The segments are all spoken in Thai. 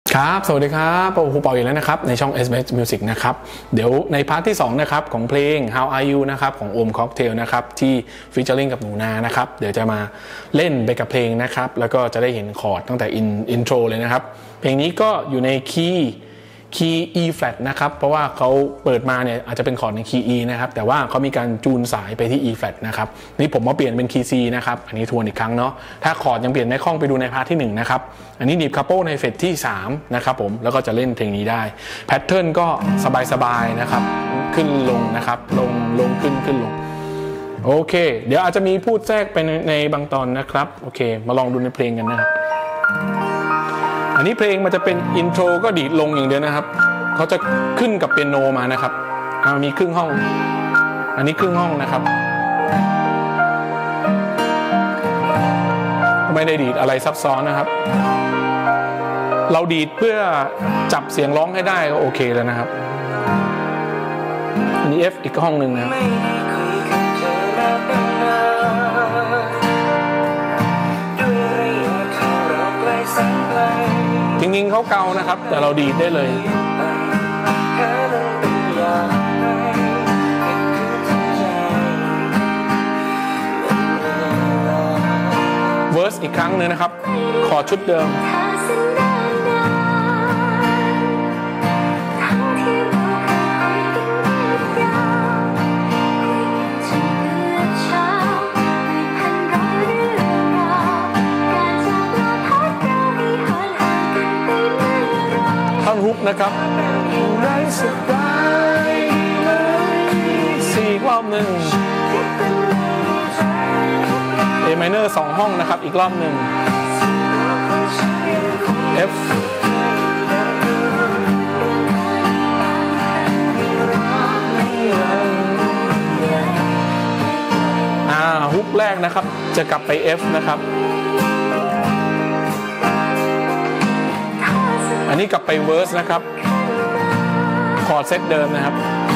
ครับสวัสดีครับครูเปาอีกแล้วนะครับในช่อง SBS Music นะครับเดี๋ยวในพาร์ทที่2นะครับของเพลง How Are You นะครับของโอมค็อกเทลนะครับที่ฟีเจอริ่งกับหนูนานะครับเดี๋ยวจะมาเล่นไปกับเพลงนะครับแล้วก็จะได้เห็นคอร์ดตั้งแต่อินโทรเลยนะครับเพลงนี้ก็อยู่ในคีย์ E flat นะครับเพราะว่าเขาเปิดมาเนี่ยอาจจะเป็นคอร์ดในคีย์ E นะครับแต่ว่าเขามีการจูนสายไปที่ E flat นะครับนี่ผมมาเปลี่ยนเป็นคีย์ C นะครับอันนี้ทวนอีกครั้งเนาะถ้าคอร์ดยังเปลี่ยนไม่คล่องไปดูในพาร์ทที่1นะครับอันนี้หนีบคัพเปิลในเฟสที่3นะครับผมแล้วก็จะเล่นเพลงนี้ได้แพทเทิร์นก็สบายๆนะครับขึ้นลงนะครับลงขึ้นลงโอเคเดี๋ยวอาจจะมีพูดแทรกไปในบางตอนนะครับโอเคมาลองดูในเพลงกันนะครับอันนี้เพลงมันจะเป็นอินโทรก็ดีดลงอย่างเดียวนะครับเขาจะขึ้นกับเปียโนมานะครับมีครึ่งห้องอันนี้ครึ่งห้องนะครับไม่ได้ดีดอะไรซับซ้อนนะครับเราดีดเพื่อจับเสียงร้องให้ได้ก็โอเคแล้วนะครับอันนี้ F อีกห้องหนึ่งนะครับจริงๆเขาเกานะครับแต่เราดีดได้เลยเวิร์สอีกครั้งนึงนะครับคอร์ดชุดเดิมท่อนฮุกนะครับ4 รอบหนึ่งA minor 2 ห้องนะครับอีกรอบหนึ่ง F ฮุกแรกนะครับจะกลับไป F นะครับอันนี้กลับไปเวิร์สนะครับคอร์ดเซตเดิมนะครับ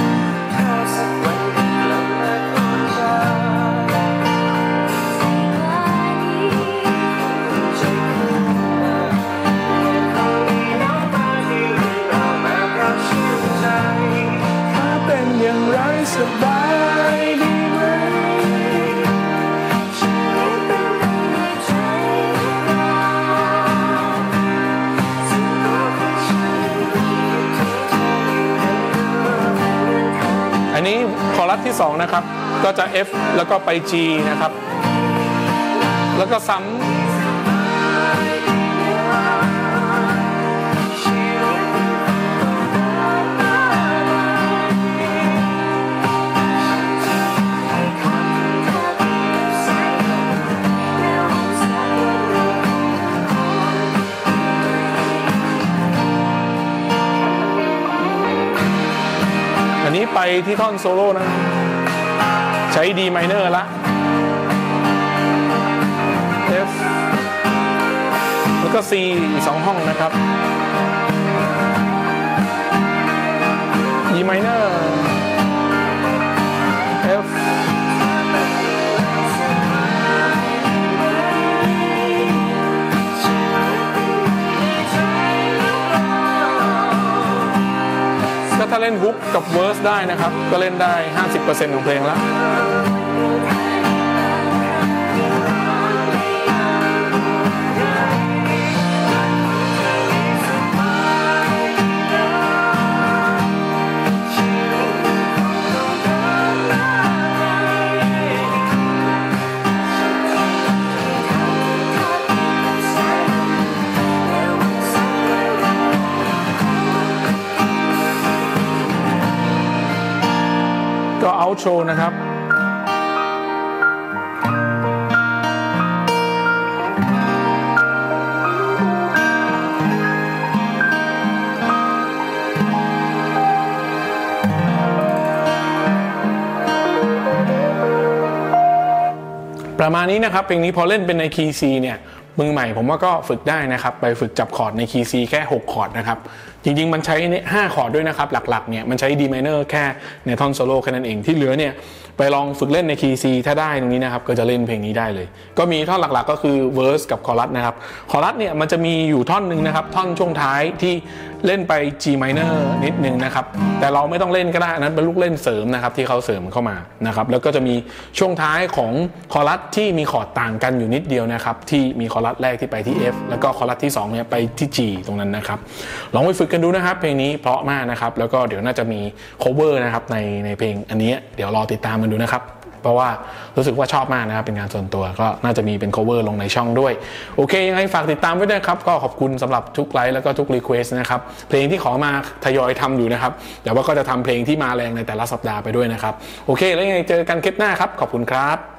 เป็นอย่างไรสบายดีไหมอันนี้คอรัสที่2นะครับก็จะ F แล้วก็ไป G นะครับแล้วก็ซ้ำอันนี้ไปที่ท่อนโซโล่นะใช้ D minor ละ F แล้วก็ C อีก2 ห้องนะครับ E minor Fถ้าเล่นฮุกกับเวิร์สได้นะครับก็เล่นได้ 50% ของเพลงแล้วก็เอาโชว์นะครับประมาณนี้นะครับเพลงนี้พอเล่นเป็นในคีย์ C เนี่ยมือใหม่ผมว่าก็ฝึกได้นะครับไปฝึกจับคอร์ดในคีย์ C แค่6 คอร์ดนะครับจริงๆมันใช้5 คอร์ดด้วยนะครับหลักๆเนี่ยมันใช้ D minor แค่ในท่อนโซโล่แค่นั้นเองที่เหลือเนี่ยไปลองฝึกเล่นในคีย์ C ถ้าได้ตรงนี้นะครับก็จะเล่นเพลงนี้ได้เลยก็มีท่อนหลักๆก็คือ verse กับคอรัสนะครับคอรัสเนี่ยมันจะมีอยู่ท่อนหนึ่งนะครับท่อนช่วงท้ายที่เล่นไป G minor นิดนึงนะครับแต่เราไม่ต้องเล่นก็ได้อันนั้นเป็นลูกเล่นเสริมนะครับที่เขาเสริมเข้ามานะครับแล้วก็จะมีช่วงท้ายของคอรัสที่มีคอร์ดต่างกันอยู่นิดเดียวนะครับที่มีคอรัสแรกที่ไปที่ F แล้วก็คอรัสที่2เนี่ยไปที่ G ตรงนั้นนะครับลองไปฝึกกันดูนะครับเพลงนี้เพราะมากนะครับแล้วก็เดี๋ยวน่าจะมี cover นะครับในเพลงอันนี้เดี๋ยวรอติดตามกันดูนะครับเพราะว่ารู้สึกว่าชอบมากนะครับเป็นงานส่วนตัวก็น่าจะมีเป็น cover ลงในช่องด้วยโอเคยังไงฝากติดตามไว้ด้วยครับก็ขอบคุณสำหรับทุกไลค์แล้วก็ทุก request นะครับเพลงที่ขอมาทยอยทำอยู่นะครับแต่ว่าก็จะทำเพลงที่มาแรงในแต่ละสัปดาห์ไปด้วยนะครับโอเคแล้วยังไงเจอกันคลิปหน้าครับขอบคุณครับ